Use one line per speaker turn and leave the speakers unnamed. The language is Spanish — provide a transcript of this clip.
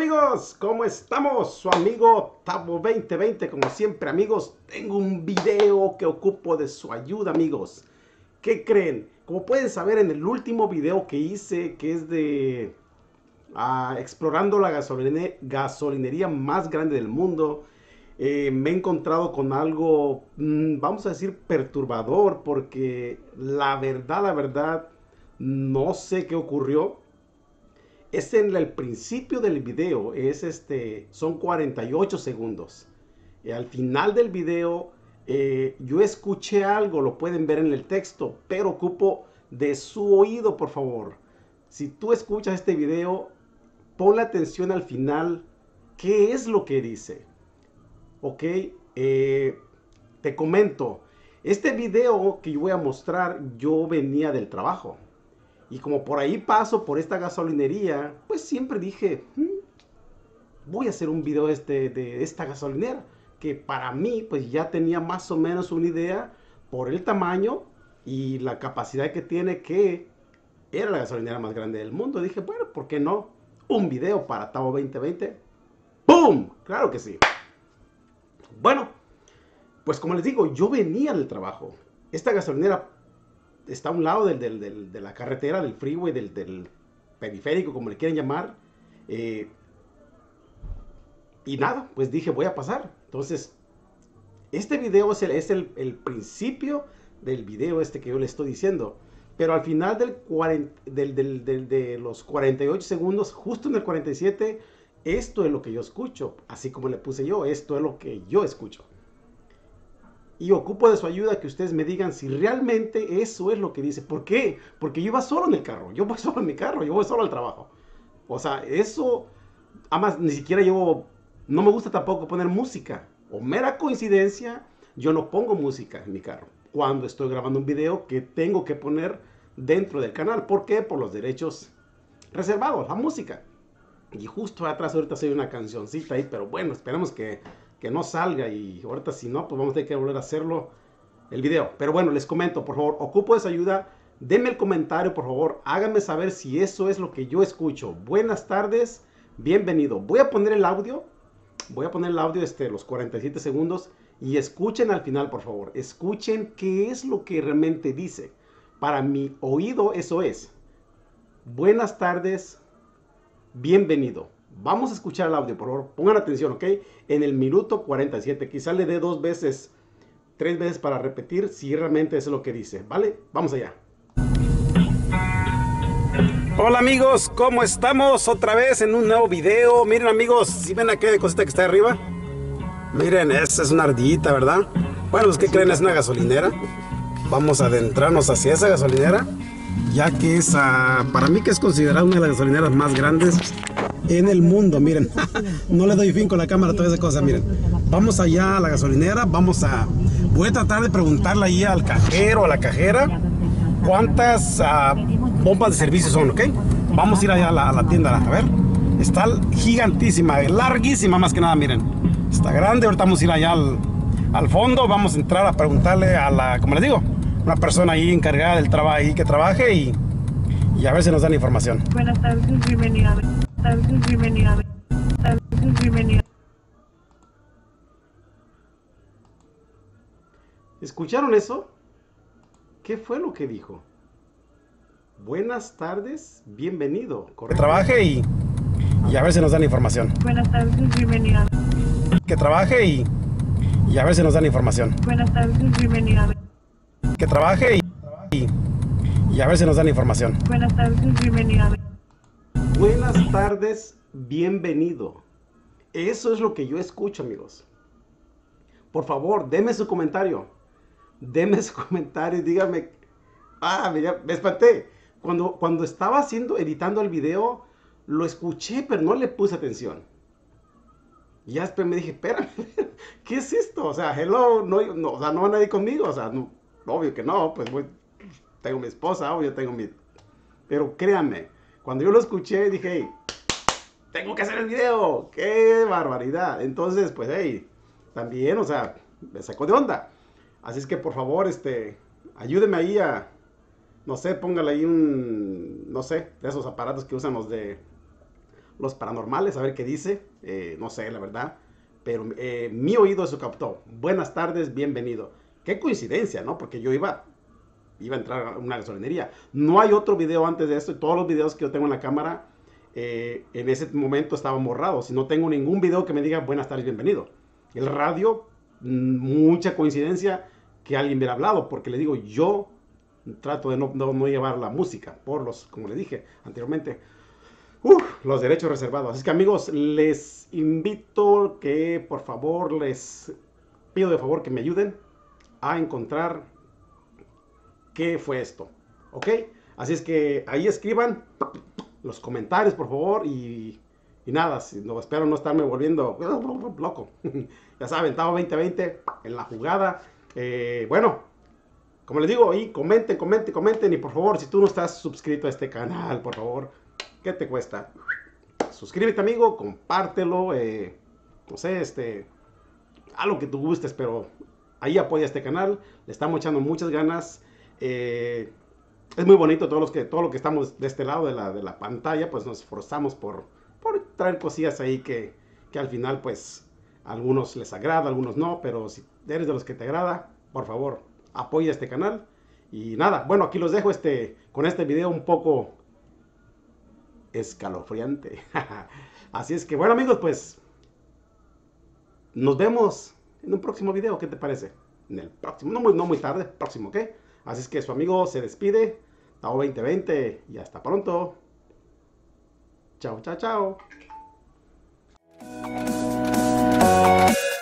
amigos, ¿cómo estamos? Su amigo Tavo 2020, como siempre amigos, tengo un video que ocupo de su ayuda amigos. ¿Qué creen? Como pueden saber en el último video que hice, que es de explorando la gasolinería más grande del mundo, me he encontrado con algo, vamos a decir, perturbador, porque la verdad, no sé qué ocurrió. Es en el principio del video, son 48 segundos. Al final del video, yo escuché algo, lo pueden ver en el texto, pero ocupo de su oído, por favor. Si tú escuchas este video, ponle atención al final, ¿qué es lo que dice? Ok, te comento, este video que yo voy a mostrar, yo venía del trabajo. Y como por ahí paso por esta gasolinería, pues siempre dije, voy a hacer un video de esta gasolinera. Que para mí, pues ya tenía más o menos una idea por el tamaño y la capacidad que tiene, que era la gasolinera más grande del mundo. Dije, bueno, ¿por qué no? Un video para Tavo 2020. ¡Pum! Claro que sí. Bueno, pues como les digo, yo venía del trabajo. Esta gasolinera está a un lado de la carretera, del freeway, del periférico, como le quieren llamar. Y nada, pues dije, voy a pasar. Entonces, este video es el principio del video que yo le estoy diciendo. Pero al final de los 48 segundos, justo en el 47, esto es lo que yo escucho. Así como le puse yo, esto es lo que yo escucho. Y ocupo de su ayuda que ustedes me digan si realmente eso es lo que dice. ¿Por qué? Porque yo iba solo en el carro. Yo voy solo en mi carro. Yo voy solo al trabajo. O sea, eso... Además, ni siquiera llevo... No me gusta tampoco poner música. O mera coincidencia, yo no pongo música en mi carro cuando estoy grabando un video que tengo que poner dentro del canal. ¿Por qué? Por los derechos reservados, la música. Y justo atrás ahorita se oye una cancioncita ahí, pero bueno, esperemos que no salga, y ahorita si no, pues vamos a tener que volver a hacerlo el video. Pero bueno, les comento, por favor, ocupo esa ayuda. Denme el comentario, por favor, háganme saber si eso es lo que yo escucho. Buenas tardes, bienvenido. Voy a poner el audio, los 47 segundos, y escuchen al final, por favor. Escuchen qué es lo que realmente dice. Para mi oído eso es. Buenas tardes, bienvenido. Vamos a escuchar el audio, por favor. Pongan atención, ¿ok? En el minuto 47. Quizá le dé 2 veces, 3 veces para repetir si realmente es lo que dice, ¿vale? Vamos allá. Hola amigos, ¿cómo estamos? Otra vez en un nuevo video. Miren amigos, ¿sí ven aquella cosita que está arriba? Miren, esa es una ardillita, ¿verdad? Bueno, pues ¿qué creen? Es una gasolinera. Vamos a adentrarnos hacia esa gasolinera, ya que es, para mí, que es considerada una de las gasolineras más grandes en el mundo. Miren, no le doy fin con la cámara, toda esa cosa. Miren, vamos allá a la gasolinera. Voy a tratar de preguntarle ahí al cajero, a la cajera, cuántas bombas de servicio son, ¿ok? Vamos a ir allá a la tienda, a ver. Está gigantísima, larguísima más que nada, miren. Está grande. Ahorita vamos a ir allá al fondo. Vamos a entrar a preguntarle a como les digo, una persona ahí encargada del trabajo, ahí que trabaje, y a ver si nos dan información.
Buenas tardes, bienvenida. Bienvenida.
¿Escucharon eso? ¿Qué fue lo que dijo? Buenas tardes, bienvenido.
Que trabaje y a ver si nos dan información.
Buenas tardes, bienvenida.
Que trabaje y a ver si nos dan información.
Buenas tardes, bienvenida.
Que trabaje y a ver si nos dan información.
Buenas tardes, bienvenida.
Buenas tardes, bienvenido. Eso es lo que yo escucho, amigos. Por favor, denme su comentario. Denme su comentario y díganme. Mira, me espanté. Cuando estaba editando el video, lo escuché, pero no le puse atención. Y ya después me dije, espérame, ¿qué es esto? O sea, hello, no, o sea, no va nadie conmigo. O sea, no, obvio que no, pues tengo mi esposa, obvio tengo mi... Pero créanme, cuando yo lo escuché, dije, hey, tengo que hacer el video. ¡Qué barbaridad! Entonces, pues, hey, también, o sea, me sacó de onda. Así es que, por favor, ayúdeme ahí no sé, póngale ahí no sé, de esos aparatos que usan los los paranormales, a ver qué dice. No sé, la verdad. Pero mi oído eso captó. Buenas tardes, bienvenido. Qué coincidencia, ¿no? Porque yo iba a entrar a una gasolinería. No hay otro video antes de esto. Y todos los videos que yo tengo en la cámara, en ese momento estaban borrados. Y no tengo ningún video que me diga buenas tardes, bienvenido. El radio, mucha coincidencia que alguien hubiera hablado. Porque le digo, yo trato de no llevar la música. Por los, como le dije anteriormente, los derechos reservados. Así que amigos, les invito que por favor, les pido de favor que me ayuden a encontrar qué fue esto. ¿Ok? Así es que ahí escriban los comentarios por favor y nada, no, espero no estarme volviendo loco. Ya saben, Tavo 2020 en la jugada. Bueno, como les digo, ahí comenten y por favor, si tú no estás suscrito a este canal, por favor, ¿qué te cuesta? Suscríbete, amigo, compártelo, no sé, algo que tú gustes, pero ahí apoya este canal. Le estamos echando muchas ganas. Es muy bonito todo lo que estamos de este lado de la pantalla, pues nos esforzamos por traer cosillas ahí que al final, pues, a algunos les agrada, a algunos no, pero si eres de los que te agrada, por favor, apoya este canal. Y nada, bueno, aquí los dejo con este video un poco escalofriante. Así es que bueno amigos, pues nos vemos en un próximo video. ¿Qué te parece? En el próximo, no muy tarde, próximo, ¿ok? Así es que su amigo se despide, Tavo 2020 y hasta pronto. Chao, chao, chao.